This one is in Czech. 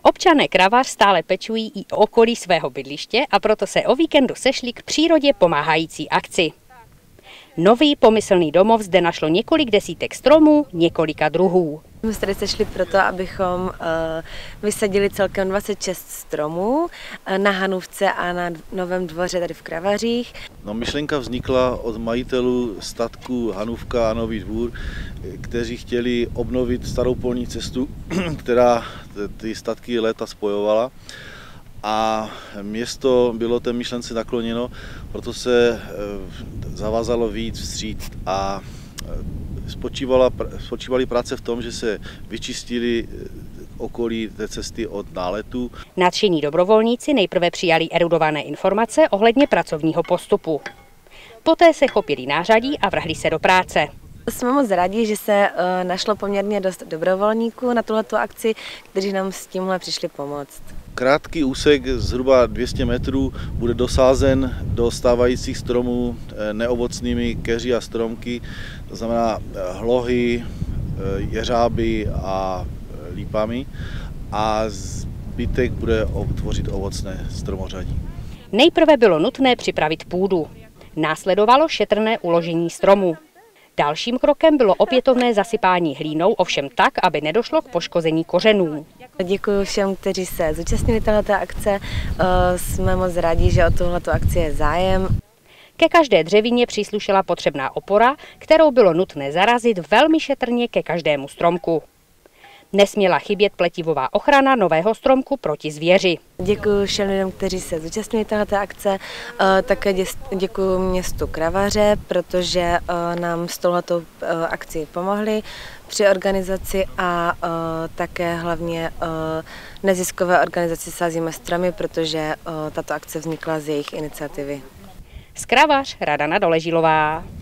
Občané Kravař stále pečují i o okolí svého bydliště a proto se o víkendu sešli k přírodě pomáhající akci. Nový pomyslný domov zde našlo několik desítek stromů, několika druhů. My jsme tady sešli proto, abychom vysadili celkem 26 stromů na Hanůvce a na Novém Dvoře tady v Kravařích. No, myšlenka vznikla od majitelů statku Hanůvka a Nový Dvůr, kteří chtěli obnovit starou polní cestu, která ty statky léta spojovala. A město bylo té myšlence nakloněno, proto se zavázalo vyjít vstříc a spočívaly práce v tom, že se vyčistili okolí té cesty od náletů. Nadšení dobrovolníci nejprve přijali erudované informace ohledně pracovního postupu. Poté se chopili nářadí a vrhli se do práce. Jsme moc rádi, že se našlo poměrně dost dobrovolníků na tuhletu akci, kteří nám s tímhle přišli pomoct. Krátký úsek zhruba 200 metrů bude dosázen do stávajících stromů neovocnými keři a stromky, to znamená hlohy, jeřáby a lípami, a zbytek bude tvořit ovocné stromořadí. Nejprve bylo nutné připravit půdu. Následovalo šetrné uložení stromů. Dalším krokem bylo opětovné zasypání hlínou, ovšem tak, aby nedošlo k poškození kořenů. Děkuji všem, kteří se zúčastnili této akce. Jsme moc rádi, že o tuhletu akci je zájem. Ke každé dřevině příslušela potřebná opora, kterou bylo nutné zarazit velmi šetrně ke každému stromku. Nesměla chybět pletivová ochrana nového stromku proti zvěři. Děkuji všem lidem, kteří se zúčastnili této akce. Také děkuji městu Kravaře, protože nám s touhletou akcí pomohli při organizaci a také hlavně neziskové organizaci Sázíme stromy, protože tato akce vznikla z jejich iniciativy. Z Kravař Radana Doležilová.